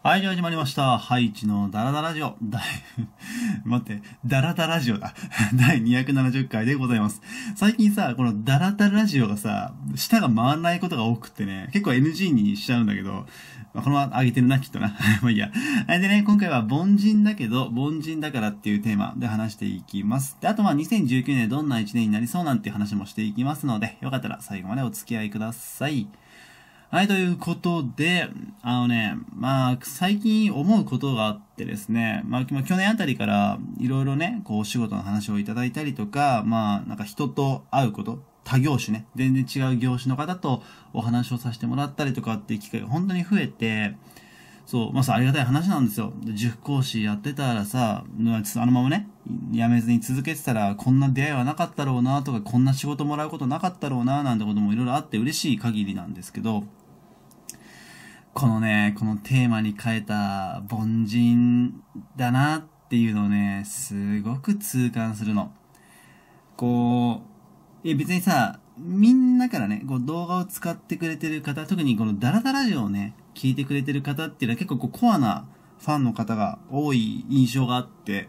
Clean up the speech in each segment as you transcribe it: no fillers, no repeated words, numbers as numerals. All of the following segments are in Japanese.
はい、じゃあ始まりました。ハイチのダラダラジオ。待って、ダラダラジオだ。第270回でございます。最近さ、このダラダラジオがさ、舌が回らないことが多くってね、結構 NG にしちゃうんだけど、まあ、このまま上げてるな、きっとな。まあいいや。でね、今回は凡人だけど、凡人だからっていうテーマで話していきます。で、あとまあ2019年どんな1年になりそうなんていう話もしていきますので、よかったら最後までお付き合いください。はい、ということで、まあ、最近思うことがあってですね、まあ、去年あたりから、いろいろね、こう、お仕事の話をいただいたりとか、まあ、なんか人と会うこと、他業種ね、全然違う業種の方とお話をさせてもらったりとかっていう機会が本当に増えて、そう、まあさ、ありがたい話なんですよ。塾講師やってたらさ、あのままね、辞めずに続けてたら、こんな出会いはなかったろうなとか、こんな仕事もらうことなかったろうななんてこともいろいろあって嬉しい限りなんですけど、このね、このテーマに変えた凡人だなっていうのをね、すごく痛感するの。こう、別にさ、みんなからね、こう動画を使ってくれてる方、特にこのダラダラジオをね、聞いてくれてる方っていうのは結構こうコアなファンの方が多い印象があって、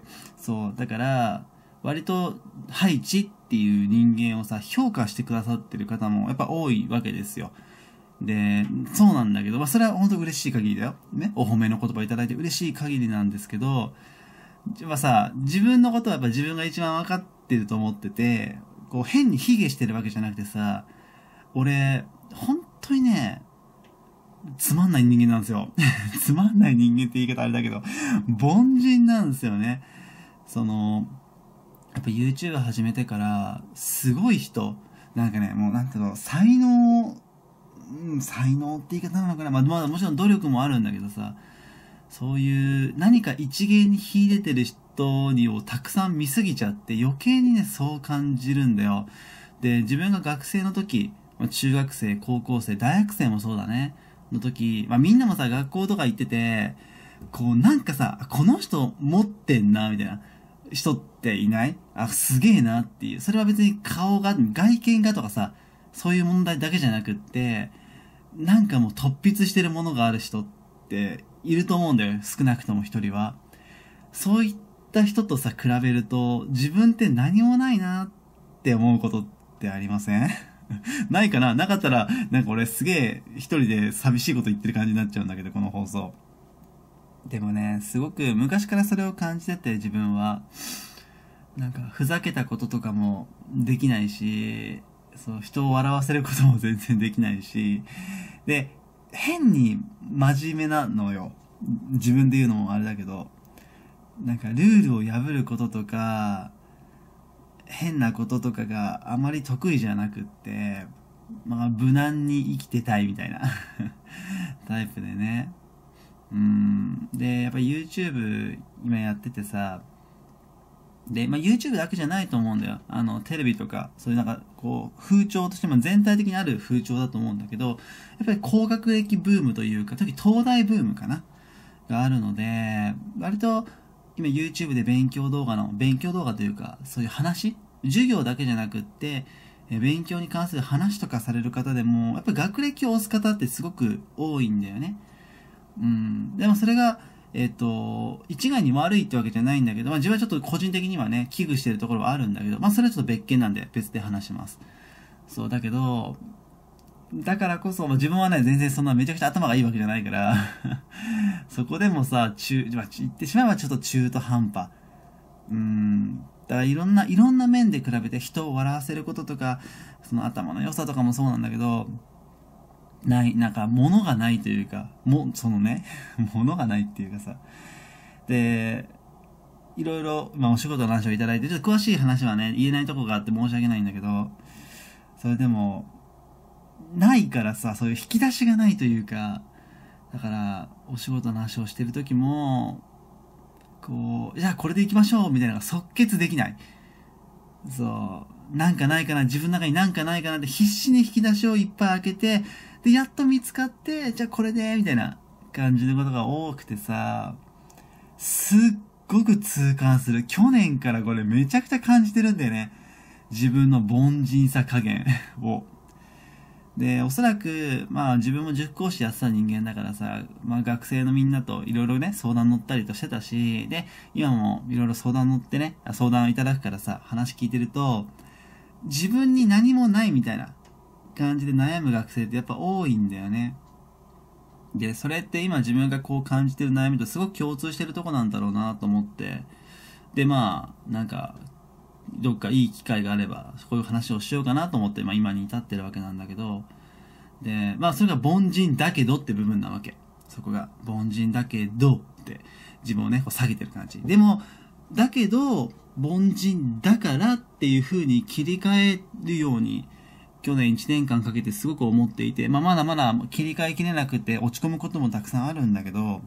そう、だから、割と、ハイチっていう人間をさ、評価してくださってる方もやっぱ多いわけですよ。で、そうなんだけど、まあ、それは本当嬉しい限りだよ。ね。お褒めの言葉いただいて嬉しい限りなんですけど、まあさ、自分のことはやっぱ自分が一番分かってると思ってて、こう変に卑下してるわけじゃなくてさ、俺、本当にね、つまんない人間なんですよ。つまんない人間って言い方あれだけど、凡人なんですよね。やっぱ YouTube 始めてから、すごい人、なんかね、もうなんていうの、才能って言い方なのかな、まあもちろん努力もあるんだけどさ、そういう何か一芸に秀でてる人にをたくさん見すぎちゃって余計にね、そう感じるんだよ。で、自分が学生の時、中学生、高校生、大学生もそうだね、の時、まあみんなもさ、学校とか行ってて、こうなんかさ、この人持ってんな、みたいな人っていない？あ、すげえなっていう。それは別に顔が、外見がとかさ、そういう問題だけじゃなくって、なんかもう突筆してるものがある人っていると思うんだよ。少なくとも一人は。そういった人とさ、比べると、自分って何もないなって思うことってありません？ないかな？なかったら、なんか俺すげえ一人で寂しいこと言ってる感じになっちゃうんだけど、この放送。でもね、すごく昔からそれを感じてて、自分は。なんか、ふざけたこととかもできないし、そう、人を笑わせることも全然できないし、で、変に真面目なのよ。自分で言うのもあれだけど、なんかルールを破ることとか、変なこととかがあまり得意じゃなくって、まあ無難に生きてたいみたいなタイプでね。で、やっぱ YouTube 今やっててさ、で、まあ、YouTube だけじゃないと思うんだよ。テレビとか、そういうなんか、こう、風潮としても全体的にある風潮だと思うんだけど、やっぱり高学歴ブームというか、特に東大ブームかながあるので、割と、今 YouTube で勉強動画というか、そういう話授業だけじゃなくって、勉強に関する話とかされる方でも、やっぱり学歴を押す方ってすごく多いんだよね。でもそれが、一概に悪いってわけじゃないんだけど、まあ自分はちょっと個人的にはね、危惧してるところはあるんだけど、まあそれはちょっと別件なんで別で話します。そう、だけど、だからこそ、まあ、自分はね、全然そんなめちゃくちゃ頭がいいわけじゃないからそこでもさ、まあ、言ってしまえばちょっと中途半端。だからいろんな面で比べて人を笑わせることとか、その頭の良さとかもそうなんだけど、なんか、物がないというか、そのね、物がないっていうかさ。で、いろいろ、まあお仕事の話をいただいて、ちょっと詳しい話はね、言えないとこがあって申し訳ないんだけど、それでも、ないからさ、そういう引き出しがないというか、だから、お仕事の話をしてる時も、こう、じゃあこれで行きましょうみたいなのが即決できない。そう、なんかないかな、自分の中になんかないかなって必死に引き出しをいっぱい開けて、で、やっと見つかって、じゃあこれで、みたいな感じのことが多くてさ、すっごく痛感する。去年からこれめちゃくちゃ感じてるんだよね。自分の凡人さ加減を。 で、おそらく、まあ自分も塾講師やってた人間だからさ、まあ学生のみんなといろいろね、相談乗ったりとしてたし、で、今もいろいろ相談乗ってね、相談いただくからさ、話聞いてると、自分に何もないみたいな感じで悩む学生ってやっぱ多いんだよね。で、それって今自分がこう感じてる悩みとすごく共通してるとこなんだろうなと思って、で、まあ、なんか、どっかいい機会があれば、こういう話をしようかなと思って、まあ今に至ってるわけなんだけど、で、まあそれが凡人だけどって部分なわけ。そこが、凡人だけどって自分をね、こう下げてる感じ。でも、だけど、凡人だからっていう風に切り替えるように、去年1年間かけてすごく思っていて、まあまだまだ切り替えきれなくて落ち込むこともたくさんあるんだけど、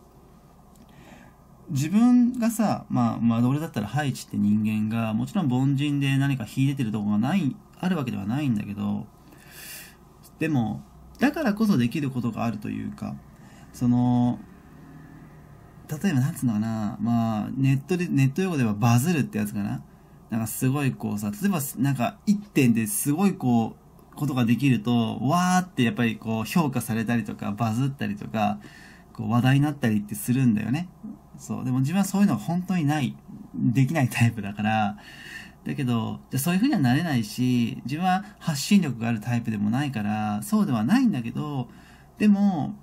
自分がさ、まあ俺だったらハイチって人間が、もちろん凡人で何か秀でてるところがない、あるわけではないんだけど、でも、だからこそできることがあるというか、その、例えばなんつうのかな、まあ、ネット用語ではバズるってやつかな。なんかすごいこうさ、例えばなんか一点ですごいこう、ことができると、わーってやっぱりこう評価されたりとか、バズったりとか、こう話題になったりってするんだよね。そう。でも自分はそういうのが本当にない、できないタイプだから、だけど、じゃそういう風にはなれないし、自分は発信力があるタイプでもないから、そうではないんだけど、でも、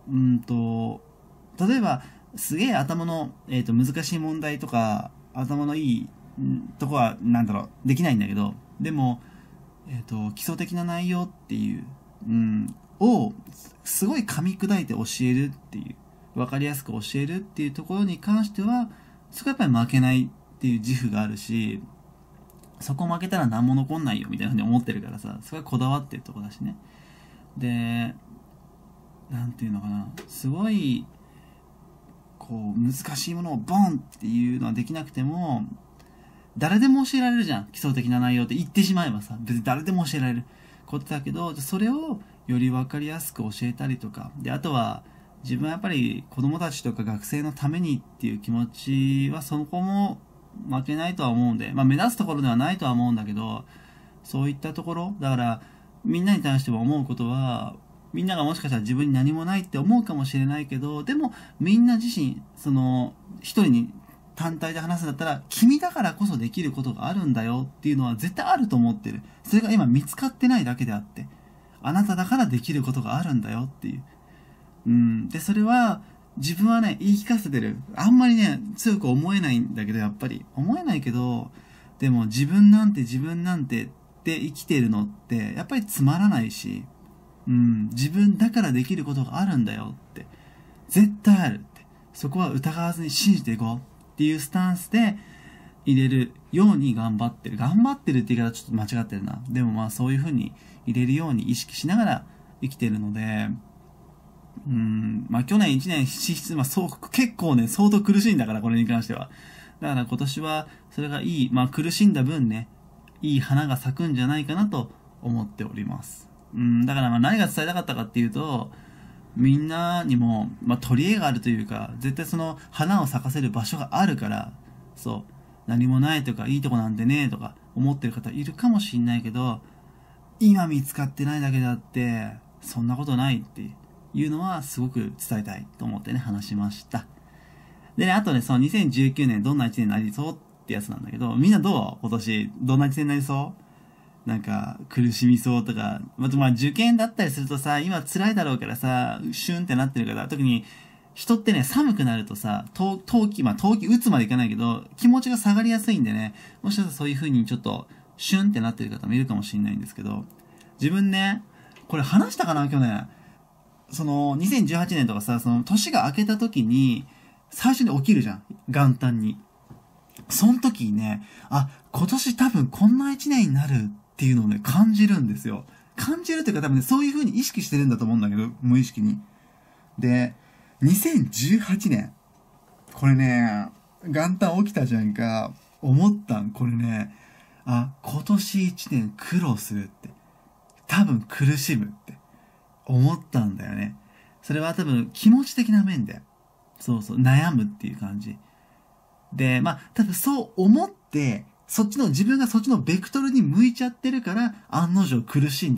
例えば、すげえ頭の、難しい問題とか、頭のいいとこは、なんだろう、できないんだけど、でも、基礎的な内容っていう、を、すごい噛み砕いて教えるっていう、わかりやすく教えるっていうところに関しては、そこはやっぱり負けないっていう自負があるし、そこ負けたら何も残んないよみたいなふうに思ってるからさ、そこはこだわってるとこだしね。で、なんていうのかな、すごい、こう、難しいものをボンっていうのはできなくても、誰でも教えられるじゃん。基礎的な内容って言ってしまえばさ、別に誰でも教えられることだけど、それをより分かりやすく教えたりとか、で、あとは、自分はやっぱり子供たちとか学生のためにっていう気持ちはそこも負けないとは思うんで、まあ目立つところではないとは思うんだけど、そういったところ、だからみんなに対しても思うことは、みんながもしかしたら自分に何もないって思うかもしれないけど、でもみんな自身、その一人に単体で話すんだったら、君だからこそできることがあるんだよっていうのは絶対あると思ってる。それが今見つかってないだけであって、あなただからできることがあるんだよっていう。で、それは、自分はね、言い聞かせてる。あんまりね、強く思えないんだけど、やっぱり。思えないけど、でも自分なんてって生きてるのって、やっぱりつまらないし、自分だからできることがあるんだよって。絶対あるって。そこは疑わずに信じていこうっていうスタンスで入れるように頑張ってる。頑張ってるって言い方ちょっと間違ってるな。でもまあそういう風に入れるように意識しながら生きてるので、まあ去年1年支出、まあ結構ね、相当苦しいんだから、これに関しては。だから今年は、それがいい、まあ苦しんだ分ね、いい花が咲くんじゃないかなと思っております。だからまあ何が伝えたかったかっていうと、みんなにも、まあ取り柄があるというか、絶対その花を咲かせる場所があるから、そう、何もないとか、いいとこなんてね、とか思ってる方いるかもしんないけど、今見つかってないだけであって、そんなことないっていうのはすごく伝えたいと思ってね、話しました。でね、あとね、その2019年どんな1年になりそうってやつなんだけど、みんなどう今年、どんな1年になりそうなんか、苦しみそうとか、まあ受験だったりするとさ、今辛いだろうからさ、シュンってなってるから、特に、人ってね、寒くなるとさ、冬季打つまでいかないけど、気持ちが下がりやすいんでね、もしかしたらそういう風にちょっと、シュンってなってる方もいるかもしれないんですけど、自分ね、これ話したかな去年。その、2018年とかさ、その、年が明けた時に、最初に起きるじゃん。元旦に。その時にね、今年多分こんな一年になるっていうのをね、感じるんですよ。感じるというか多分ね、そういう風に意識してるんだと思うんだけど、無意識に。で、2018年。これね、元旦起きたじゃんか。思ったん。これね、今年一年苦労するって。多分苦しむって思ったんだよね。それは多分気持ち的な面で。そうそう、悩むっていう感じ。で、まあ、多分そう思って、自分がそっちのベクトルに向いちゃってるから、案の定苦しいんだっ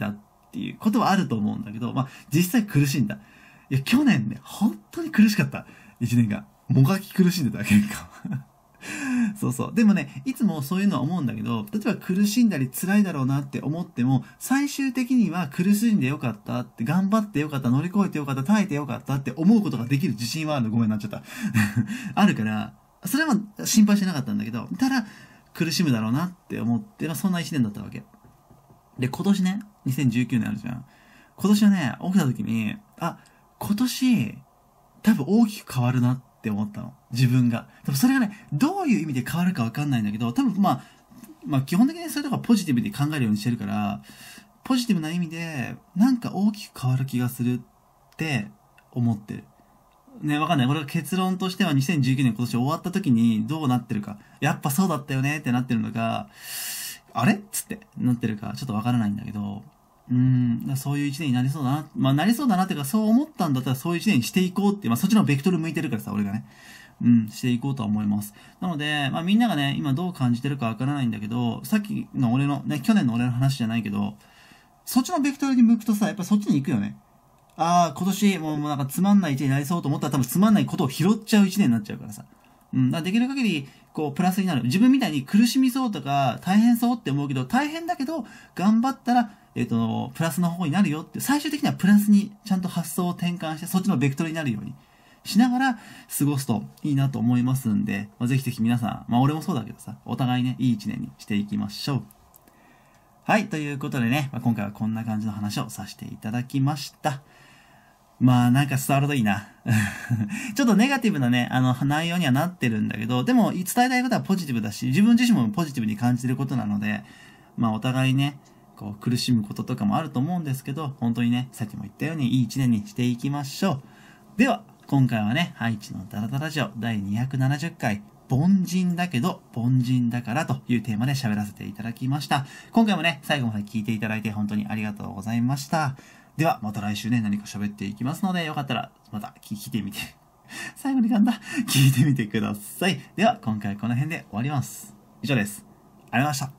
っていうことはあると思うんだけど、まあ、実際苦しんだ。いや、去年ね、本当に苦しかった。一年間。もがき苦しんでた、結構。そうそう。でもね、いつもそういうのは思うんだけど、例えば苦しんだり辛いだろうなって思っても、最終的には苦しんでよかったって、頑張ってよかった、乗り越えてよかった、耐えてよかったって思うことができる自信はあるの。ごめんなっちゃった。あるから、それは心配してなかったんだけど、ただ、苦しむだろうなって思って、まあ、そんな一年だったわけ。で、今年ね、2019年あるじゃん。今年はね、起きた時に、あ、今年、多分大きく変わるなって思ったの。自分が。多分それがね、どういう意味で変わるかわかんないんだけど、多分まあ基本的にそういうとこはポジティブに考えるようにしてるから、ポジティブな意味で、なんか大きく変わる気がするって思ってる。ね、わかんない。これは結論としては2019年今年終わった時にどうなってるか。やっぱそうだったよねってなってるのか、あれっつってなってるか、ちょっとわからないんだけど、そういう一年になりそうだな。まあ、なりそうだなっていうか、そう思ったんだったらそういう一年にしていこうっていう、まあ、そっちのベクトル向いてるからさ、俺がね。していこうとは思います。なので、まあ、みんながね、今どう感じてるかわからないんだけど、さっきの俺の、ね、去年の俺の話じゃないけど、そっちのベクトルに向くとさ、やっぱそっちに行くよね。ああ、今年もうなんかつまんない一年になりそうと思ったら多分つまんないことを拾っちゃう一年になっちゃうからさ。だからできる限り、こう、プラスになる。自分みたいに苦しみそうとか、大変そうって思うけど、大変だけど、頑張ったら、プラスの方になるよって、最終的にはプラスにちゃんと発想を転換して、そっちのベクトルになるようにしながら過ごすといいなと思いますんで、ぜひぜひ皆さん、まあ俺もそうだけどさ、お互いね、いい一年にしていきましょう。はい、ということでね、今回はこんな感じの話をさせていただきました。まあなんか伝わるといいな。ちょっとネガティブなね、内容にはなってるんだけど、でも伝えたいことはポジティブだし、自分自身もポジティブに感じてることなので、まあお互いね、こう苦しむこととかもあると思うんですけど、本当にね、さっきも言ったようにいい一年にしていきましょう。では、今回はね、ハイチのダラダラジオ第270回、凡人だけど凡人だからというテーマで喋らせていただきました。今回もね、最後まで聞いていただいて本当にありがとうございました。では、また来週ね、何か喋っていきますので、よかったら、また聞いてみて。最後に噛んだ。聞いてみてください。では、今回この辺で終わります。以上です。ありがとうございました。